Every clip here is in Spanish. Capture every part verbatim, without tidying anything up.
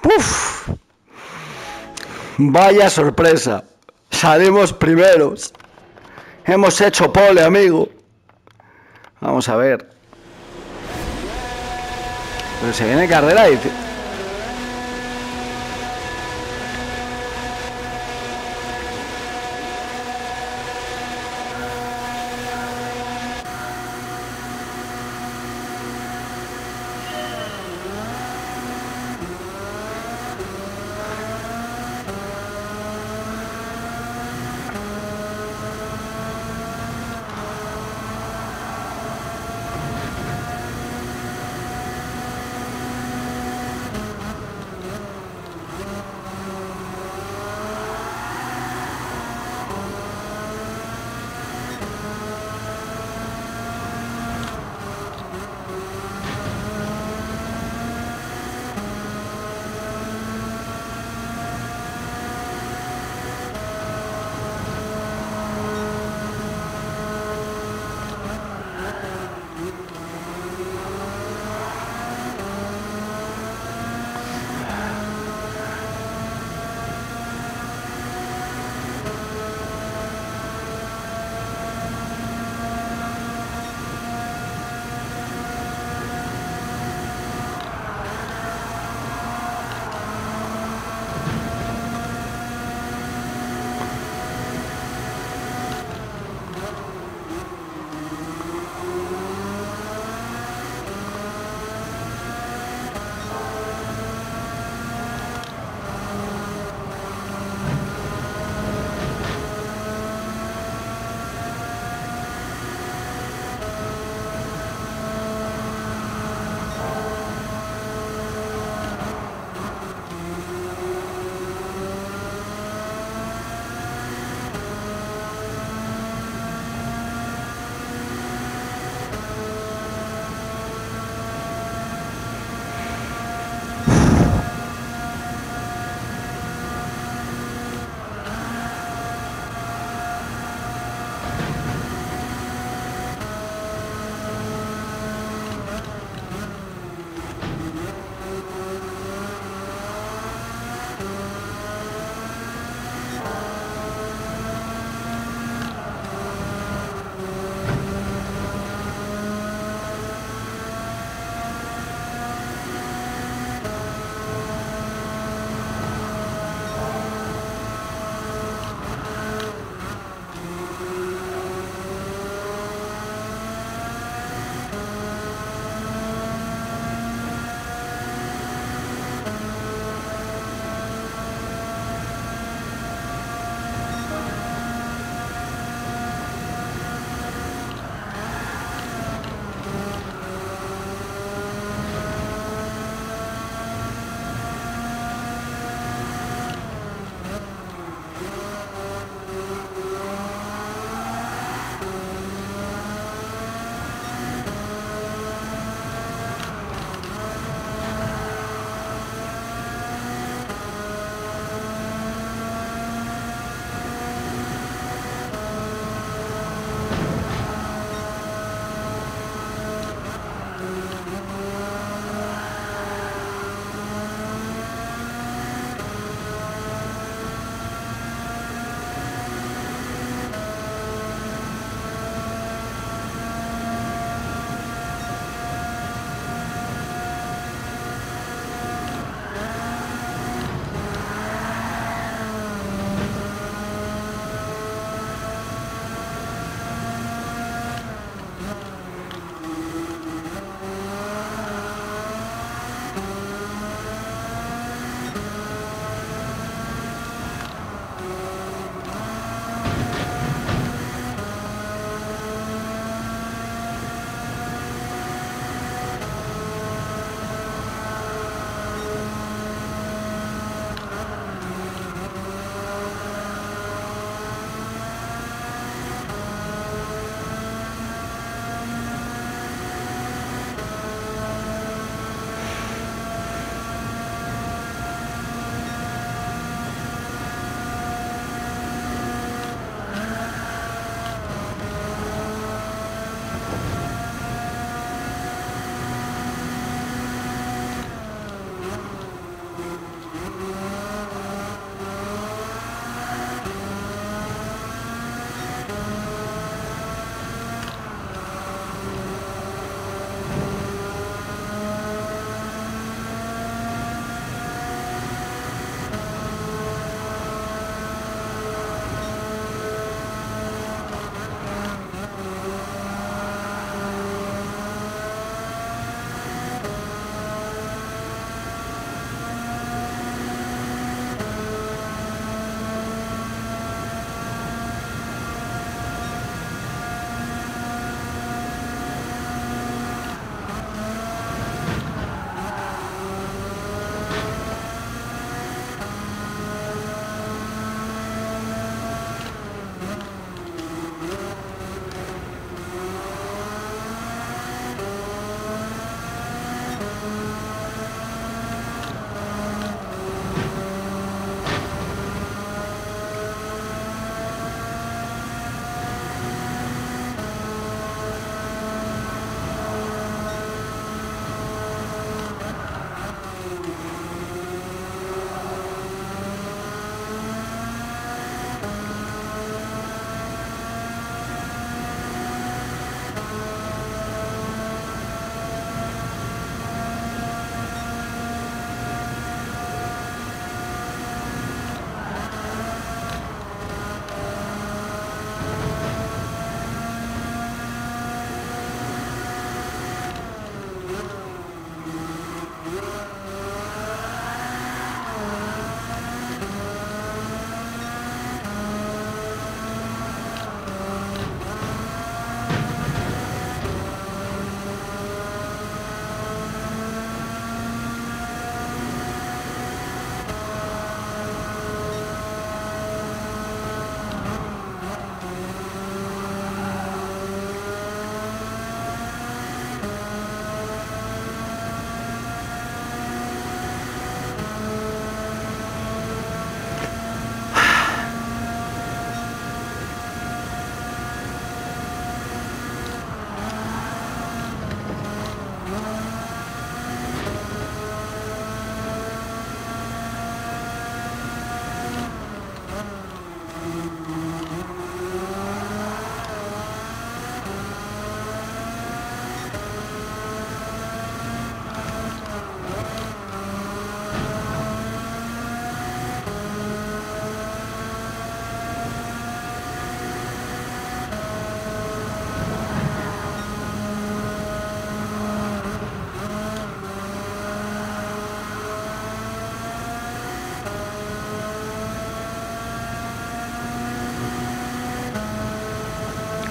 Uf, vaya sorpresa. Salimos primeros. Hemos hecho pole, amigo. Vamos a ver. Pero se viene carrera y...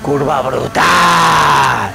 Curva brutal.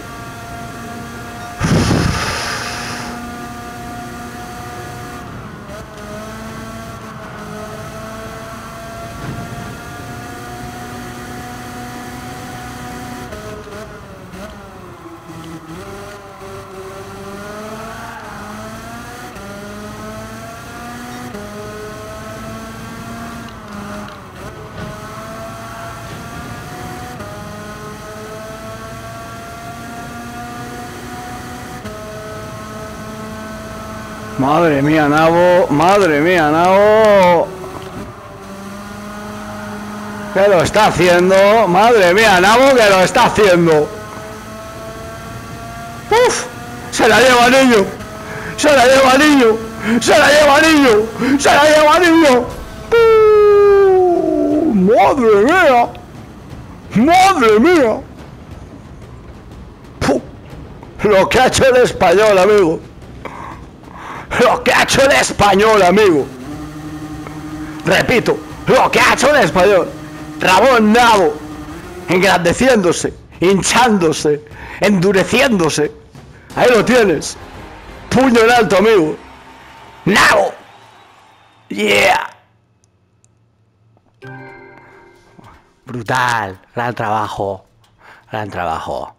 Madre mía, Nabo, madre mía, Nabo. ¿Qué lo está haciendo? Madre mía, Nabo, que lo está haciendo. ¡Uf! Se la lleva, niño. Se la lleva, niño. Se la lleva, niño. Se la lleva, niño. ¡Uh! Madre mía. Madre mía. ¡Puh! Lo que ha hecho el español, amigo. Lo que ha hecho el español, amigo. Repito, lo que ha hecho el español. Ramón Nabo, engrandeciéndose, hinchándose, endureciéndose. Ahí lo tienes. Puño en alto, amigo. Nabo. Yeah. Brutal. Gran trabajo. Gran trabajo.